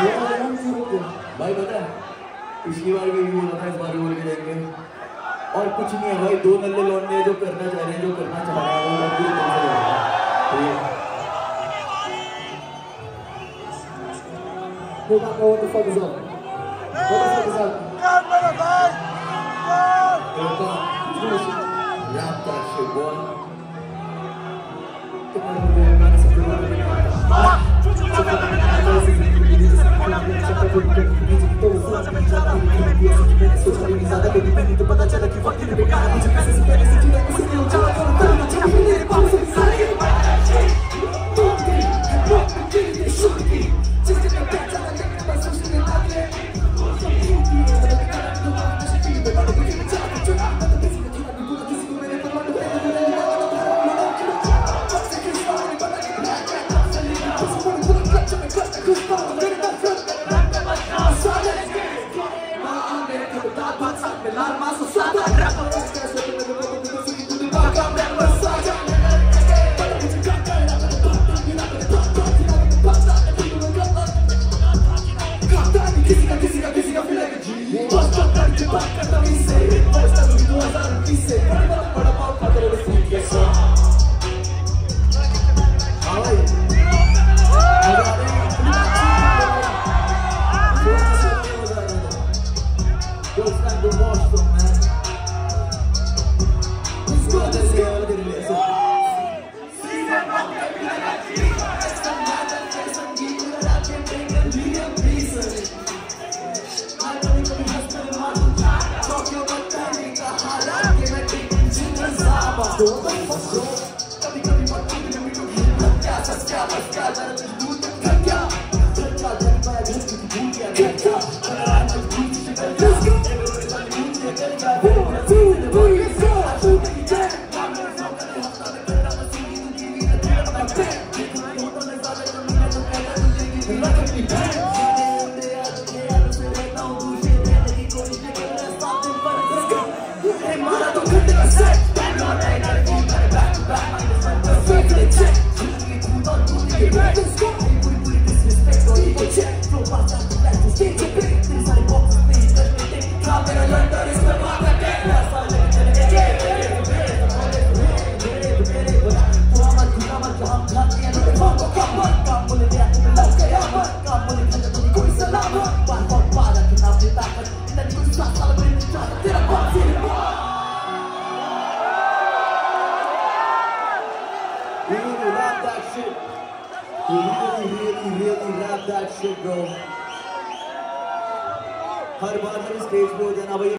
भाई पता है पिछली बार भी यही बोला था, इस बार भी बोल के जाएंगे। और कुछ नहीं है भाई, दो नल्ले लौंडे जो करना चाह रहे हैं, जो करना चाह रहे हैं वो पूरी तरह से होगा। What the fuck is up? What the fuck is up? Rap that shit, boy. तो पता चला कि वक्त ने बेकार मुझे कैसे से पहले से जीना किसी ने उजाला करो करना चाहिए मेरे पास से सारे ये बात है तो तेरी शुरू की जिसने मैं बैठा था लेकिन बस उसने आगे हर बार जब स्टेज पे हो जाना भाई